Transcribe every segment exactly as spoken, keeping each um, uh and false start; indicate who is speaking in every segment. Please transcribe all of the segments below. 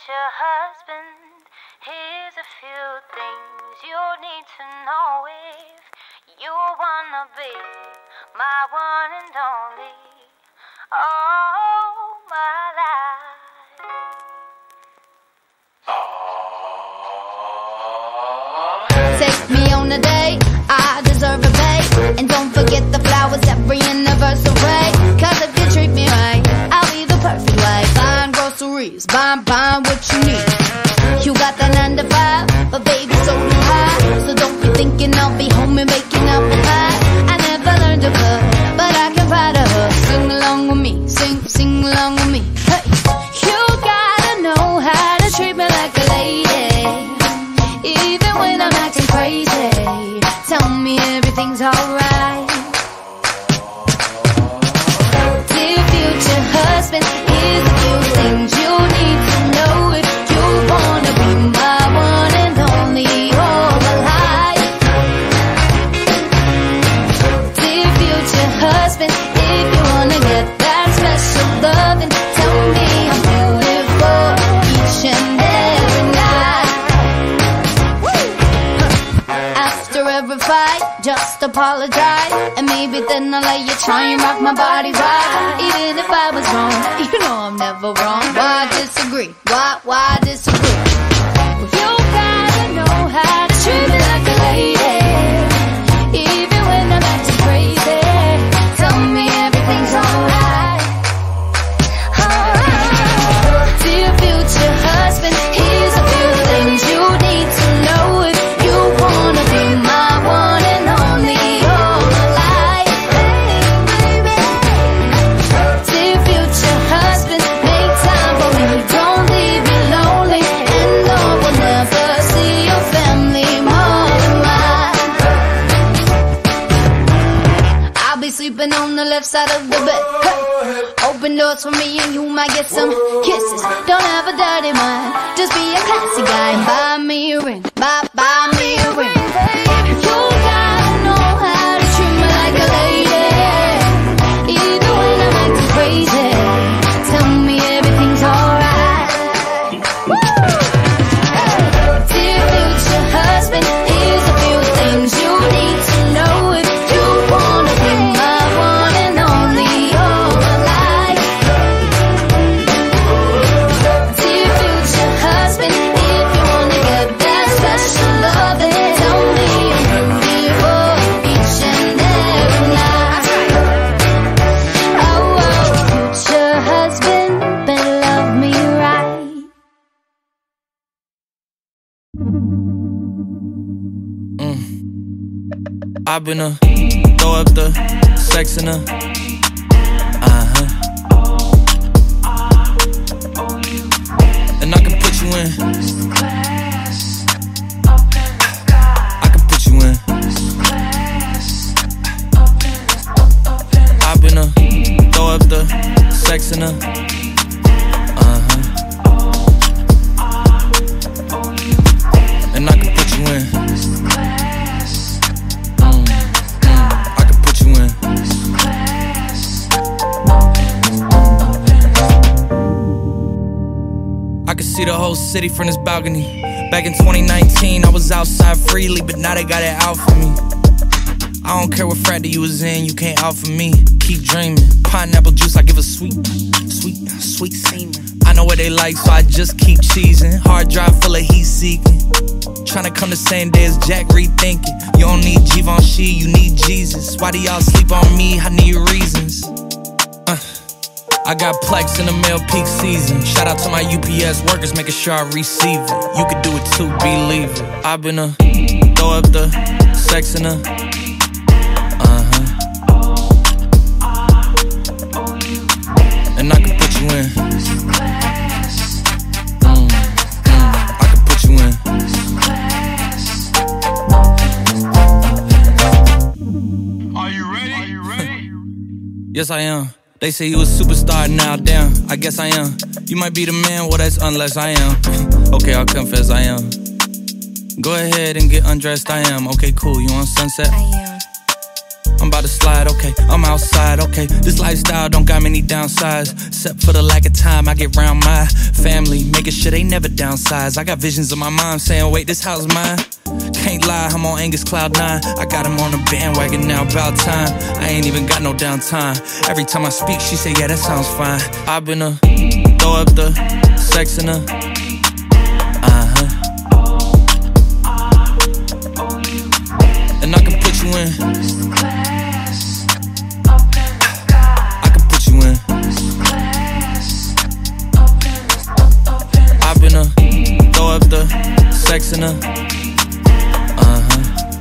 Speaker 1: future husband. Here's a few things you need to know if you wanna be my one and only. Oh, my life.
Speaker 2: Take me on a date, I deserve a pay. And don't forget the flowers every anniversary. Cause if you treat me right, I'll be the perfect wife. Buying groceries, buying, buying what you need. You got the nine to five, but baby so do I. So don't be thinking I'll be home and making up the pie. I never learned to cook, but I can find a hook. Sing along with me, sing, sing along with me. Hey, you gotta know how to treat me like a lady. Even when I'm acting crazy, tell me everything's alright. Dear future husband, here's a few things you need to know if you wanna be my one and only all my life. Dear future husband, if you wanna get that special loving, tell me I'm beautiful each and every night. After every fight, just apologize, and maybe then I'll let you try and rock my body right. Even if I was wrong, you know I'm never wrong. Why disagree? Why, why disagree? You gotta know how to treat me like a lady. Even when I'm acting crazy, tell me everything's alright. Alright. Dear future husband, here's a few things you need to know if you wanna be my one and only all my life. Dear future husband, make time for me, don't leave me lonely. And no one ever see your family more than mine. I'll be sleeping on the left side of the bed. Hey. Open doors for me and you might get some kisses. Don't have a dirty mind, just be a classy guy and buy me a ring. Buy, buy me a ring. You gotta know how to treat me like a lady. Even when I'm acting crazy, tell me everything's alright. Dear future husband, here's a few things you need to know if you wanna be my one and only all my life. Dear future husband, if you wanna get that special loving, tell me I'm beautiful each and every night. Oh, oh, future husband, better love me right.
Speaker 3: I've been a throw up the sex in a uh-huh. And I can put you in. I can put you in. I've been a throw up the sex in a uh-huh. And I can put you in. I can see the whole city from this balcony. Back in twenty nineteen, I was outside freely, but now they got it out for me. I don't care what frat that you was in, you can't out for me. Keep dreaming. Pineapple juice, I give a sweet, sweet, sweet semen. I know what they like, so I just keep cheesing. Hard drive full of heat seeking. Tryna come the same day as Jack, rethinking. You don't need Givenchy, you need Jesus. Why do y'all sleep on me? I need reasons. Uh. I got plex in the mail peak season. Shout out to my U P S workers, making sure I receive it. You could do it too, believe it. I've been a throw up the sex in a uh-huh. And I can put you in. Mm, mm, I can put you in.
Speaker 4: Are you ready? Are you ready?
Speaker 3: Yes, I am. They say you a superstar now, damn, I guess I am. You might be the man, well that's unless I am. Okay, I'll confess I am. Go ahead and get undressed, I am. Okay, cool, you on Sunset?
Speaker 2: I am.
Speaker 3: I'm about to slide, okay. I'm outside, okay. This lifestyle don't got many downsides, except for the lack of time I get round my family, making sure they never downsize. I got visions of my mom saying, wait, this house mine. Can't lie, I'm on Angus Cloud nine. I got him on the bandwagon now, about time. I ain't even got no downtime. Every time I speak, she say, yeah, that sounds fine. I've been a throw up the sex in her. Uh-huh. And I can put you in. I can put you in. I've been a throw up the sex in her. Uh-huh.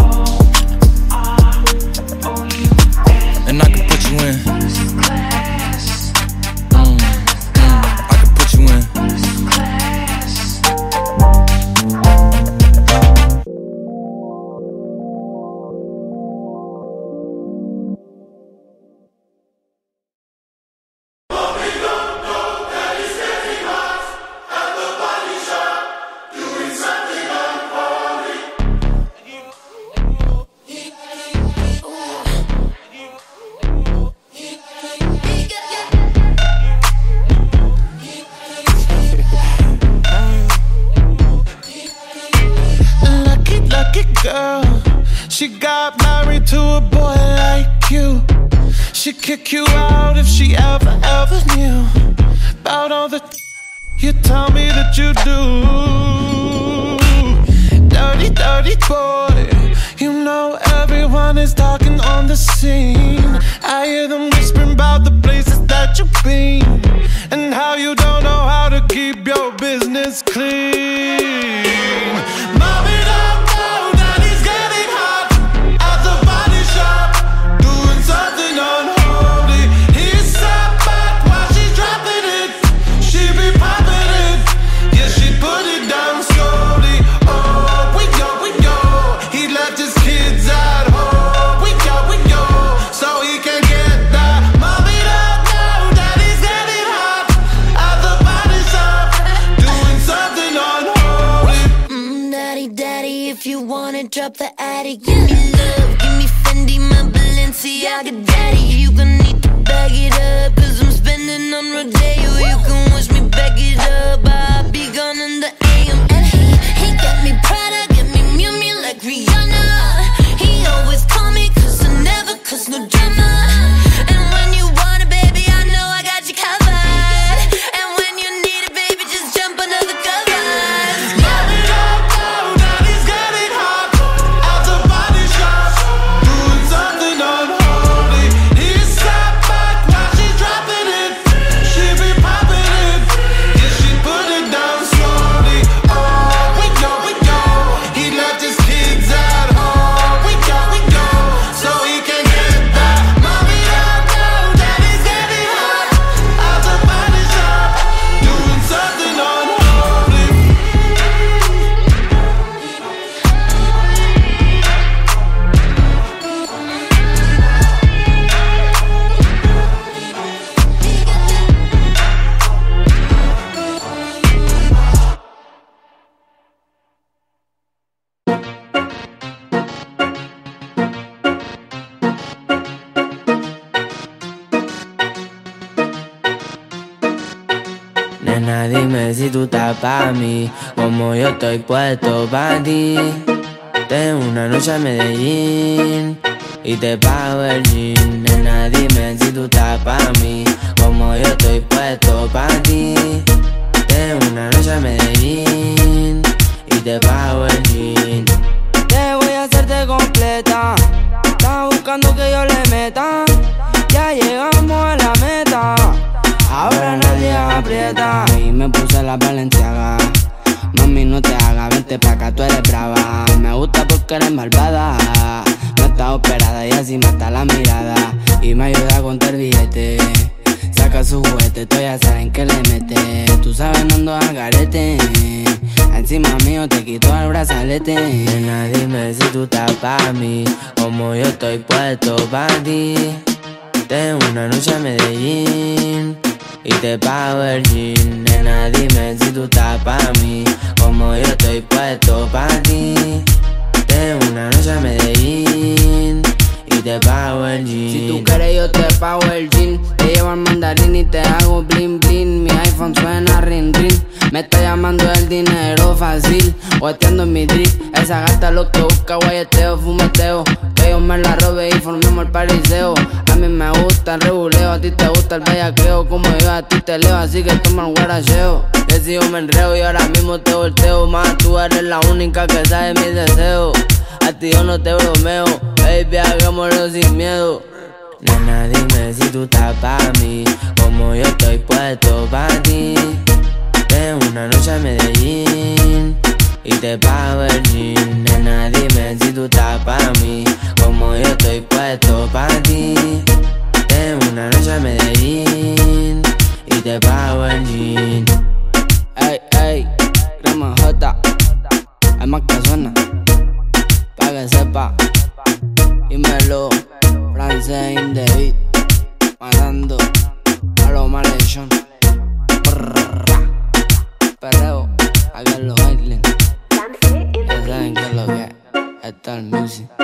Speaker 3: And I can put you in. Mm, mm, I can put you in.
Speaker 4: She got married to a boy like you. She'd kick you out if she ever, ever knew about all the you tell me that you do. Dirty, dirty boy. You know everyone is talking on the scene. I hear them whispering about the places that you've been and how you don't know how to keep your business clean. Mommy, don't know that he's getting hot at the body shop, doing something unholy. He sat back while she's dropping it. She be popping it, yeah, she put it down slowly. Oh, we go, we go. He left his kids at home. We go, we go, so he can get that. Mommy don't know that he's getting hot at the body shop, doing something unholy.
Speaker 2: Mm, daddy, daddy, if you wanna drop the attic, give me love, give me Fendi, my Balenciaga daddy. You gon' need to bag it up, cause I'm spending on Rodeo. You can wish me back it up, I'll be gone in the A M. And he, he got me Prada, get me Miu Miu like Rihanna. He always call me cause I never cause no drama. And when you want it, baby, I know I got you covered. And when you need it, baby, just jump under the covers.
Speaker 4: Mommy don't know that he's getting hot at the body shop, doing something unholy. He sat back while she's dropping it. She be popping it, yeah, she put it down slowly. Oh, we go, we go. He left his kids at home. We go, we go, so he can get that. Mommy don't know that he's getting hot at the body shop, doing something unholy.
Speaker 5: Nena, dime si tú estás pa' mí, como yo estoy puesto pa' ti. Tengo una noche a Medellín y te pago el jean. Nena, dime si tú estás pa' mí, como yo estoy puesto pa' ti. Tengo una noche a Medellín y te pago el jean. Te voy a hacerte completa, estás buscando que yo le meta. Ya llegamos a la meta, ahora nadie aprieta. Y me puse la Balenciaga. Mami, no te hagas, vente pa' acá, tú eres brava. Me gusta porque eres malvada. No estás operada y así mata la mirada. Y me ayuda a contar billetes. Saca su juguete, tú ya saben que le mete. Tú sabes, no ando al garete. Encima mío te quito el brazalete. Nena, dime si tú estás pa' mí, como yo estoy puesto pa' ti. Tengo una noche a Medellín y te pago el jean. Nena, dime si tú estás pa' mí, como yo estoy puesto pa' ti. Tengo una noche a Medellín y y te pago el jean.
Speaker 6: Si tú quieres yo te pago el jean. Te llevo al mandarín y te hago bling bling. Mi iPhone suena ring ring. Me está llamando el dinero fácil, guateando en mi drip. Esa gata lo que busca, guayeteo, fumeteo. Que yo me la robe y formemos el pariseo. A mí me gusta el rebuleo, a ti te gusta el bellaqueo. Como yo a ti te leo, así que toma el guaracheo. Que si yo me enreo y ahora mismo te volteo. Más tú eres la única que sabe mis deseos. A ti yo no te bromeo, baby, hagámoslo sin miedo.
Speaker 5: Nena, dime si tú estás pa' mí, como yo estoy puesto pa' ti. Ven una noche a Medellín y te pago el jean. Nena, dime si tú estás pa' mí, como yo estoy puesto pa' ti. Ven una noche a Medellín y te pago el jean.
Speaker 6: Ey, ey, crema J, hay más que suena, pa' que sepa. Dímelo, francés in the beat, matando a los malhechón. Perreo, acá en los Islands. Ya saben que es lo que es, está el music.